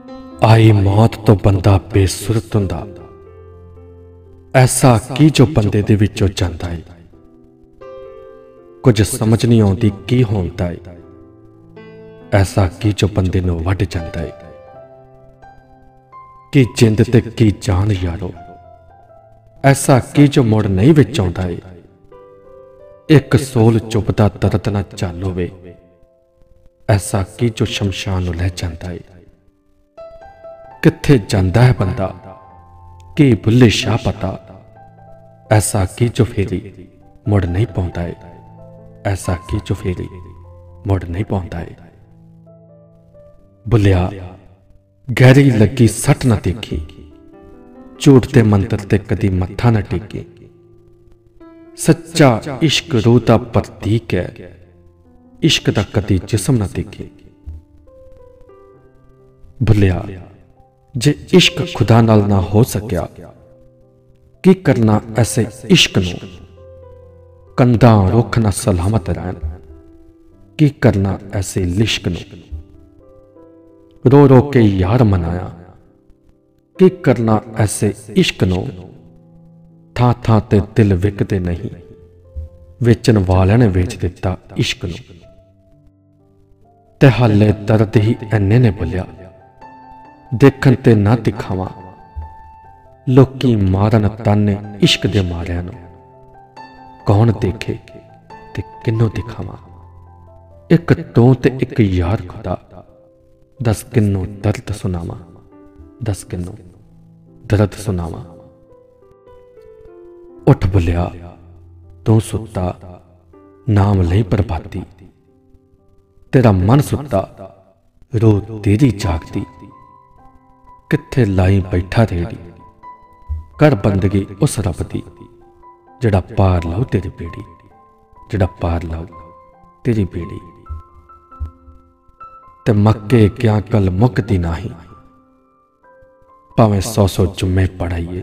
आई मौत तो बंदा बेसुरत हुंदा। ऐसा की जो बंदे दे विचों जांदा है। कुछ समझ नहीं आउंदी की होंदा है। ऐसा की जो बंदे नूं वढ जांदा है। की जिंद ते की जान यारो। ऐसा की जो मुड़ नहीं विच आउंदा है। एक सोल चुभदा दर्द ना झल होवे। ऐसा की जो शमशान नूं लै जांदा है। किथे जांदा है बंदा कि बुल्ले शाह पता। ऐसा की जो फेरी मुड़ नहीं पाउंदा है। ऐसा की जो फेरी मुड़ नहीं पाउंदा है। बुलिया गहरी लगी सट ना देखी। झूठ दे मंत्र ते कदी मत्था ना टेकी। सच्चा इश्क रूह दा प्रतीक है। इश्क दा कदी जिस्म ना देखे। बुलिया जे इश्क खुदा नाल ना हो सकिया की करना ऐसे इश्क नूं। कंधा रुख ना सलामत रहन की करना ऐसे लिश्क नूं। रो रो के यार मनाया की करना ऐसे इश्क नूं। थां थां ते दिल विकदे नहीं वेचन वालियां ने वेच दिता इश्क नूं। ते हाले दर्द ही इन्ने ने बुलिया देखन ते ना दिखावा। लोकी मारन ताने इश्क दे मारिया नूं। कौन देखे ते किन्नों दिखावा। एक तू ते एक यार खुदा दस किन्नों दर्द सुनावा। दस किन्नों दर्द सुनावा। उठ बुलिया तू सुता नाम लई बर्बादी। तेरा मन सुता रो तेरी जागदी। किथे लाई बैठा रेड़ी कर बंदगी उस रब दी जड़ा पार लाऊ तेरी बेड़ी। जड़ा पार लाऊ तेरी बेड़ी। ते मक्के क्या कल मुकदी नाही भावें 100 जुम्मे पढ़ाइए।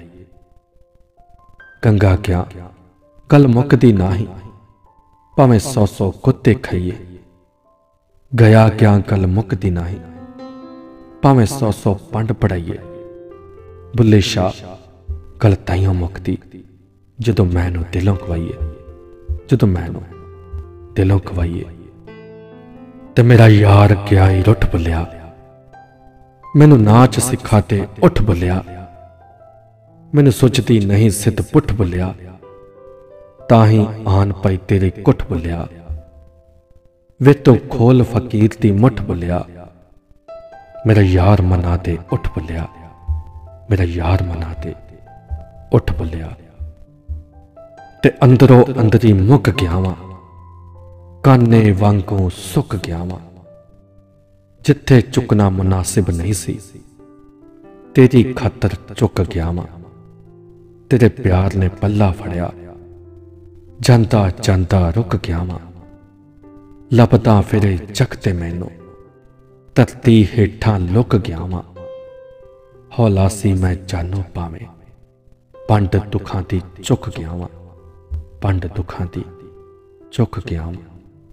गंगा क्या कल मुकदी नाही भावें 100 कुत्ते खाइए। गया क्या कल मुकदी नाही भावें 100 पंड पढ़ाइए। बुल्ले शाह गल ताइयों मुकदी जदों मैनू दिलों खवाइए। जदों मैनू दिलों खवाइए। ते मेरा यार गया ही रुठ बुलिया मैनू नाच सिखा ते उठ बुलिया। मैनू सोचती नहीं सिद्ध पुठ बुलिया ताही आन पाई तेरे कुठ बुलिया। वे तो खोल फकीर दी मुठ बुलिया मेरा यार मना दे उठ बुलिया। मेरा यार मना दे उठ बुलिया। ते अंदरों अंदरी मुक गया वां काने वांगों सुक गया वां। जिथे चुकना मुनासिब नहीं सी तेरी खातर चुक गया वां। तेरे प्यार ने पल्ला फड़िया जांदा जांदा रुक गया वां। लभदा फिरे जगते मैनू धरती हेठां लुक गया वां। हौला सी मैं जानो पावे पंड दुखां दी चुक गया वां। पंड दुखां दी चुक गया वां।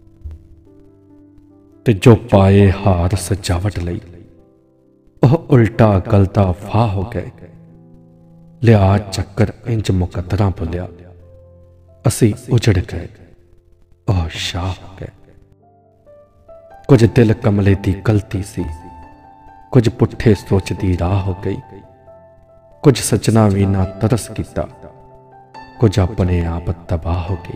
ते जो पाए हार सजावट लई ओह उल्टा गलता फाह हो गए। लिया चक्कर इंज मुकद्दरां भुलिया असी उजड़ गए ओह शाह हो गए। कुछ दिल कमले दी गलती सी कुछ पुठे सोच दी राह हो गई। कुछ सजना भी ना तरस किता कुछ अपने आप तबाह हो गई।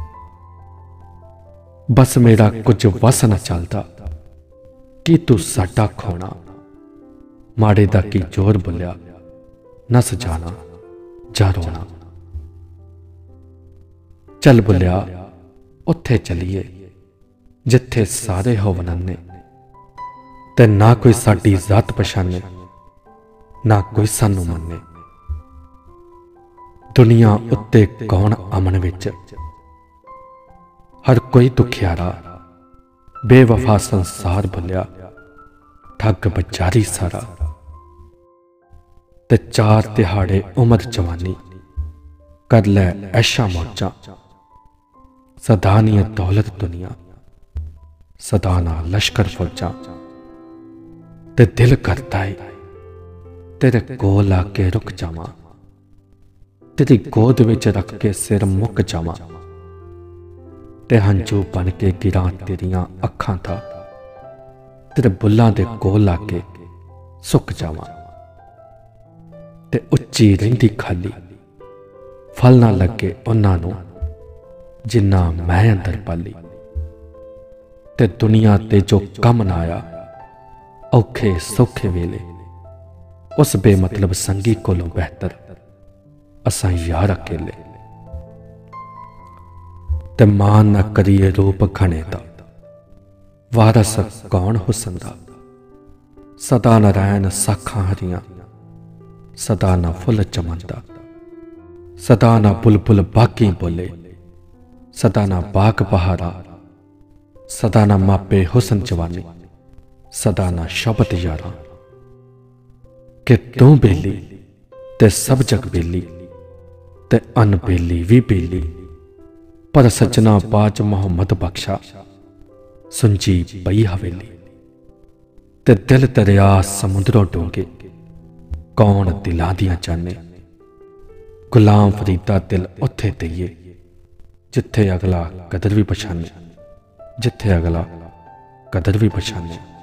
बस मेरा कुछ वस न चलता कि तू साडा खोना। माड़े दा की जोर बुलिया नस जाना जा रोना। चल बुलिया उत्थे चलीए जिथे सारे होवन ने ते ना कोई साडी जात पछाने ना कोई सानू मन्ने। दुनिया उत्ते कौन अमन विच हर कोई दुखियारा बेवफा संसार भुलिया ठग बजारी सारा। ते चार तिहाड़े उम्र जवानी कर लै ऐशा मौजा। सदा नी दौलत दुनिया सदा ना लश्कर फौजा। ते दिल करता है तेरे कोल आके रुक जावां, तेरी गोद विच रख के सिर मुक जावां, ते हंझू बन के गिरां तेरियां अखां था, तेरे बुल्लां दे कोल आके सुक जावां, ते उच्ची रहिंदी खाली फल ना लगे उन्हां नूं जिन्ना मैं अंदर पाली, ते दुनिया ते जो कम ना आया औखे सौखे वेले उस बेमतलब संगी कोलों बेहतर असां यार अकेले। ते मान ना करिए रूप घने दा, वारस कौन हुसन दा, सदा न रैन साखां हरियां, सदा न फुल चमनदा, सदा न बुलबुल बाकी बोले, सदा न बाग बहारा, सदा न मापे हुसन जवानी, सदा न शब्द यारा। कि तू बेली ते सब जग बेली, ते अनबेली भी बेली, पर सजना बाज मोहम्मद बख्शा सुंजी पई हवेली, ते दिल दरिया समुद्रों डूंगे कौन दिलां दियां जाने, गुलाम फरीदा दिल उत्थे दईए जिथे अगला कदर भी पछाने, जिथे अगला कदर भी पछाने।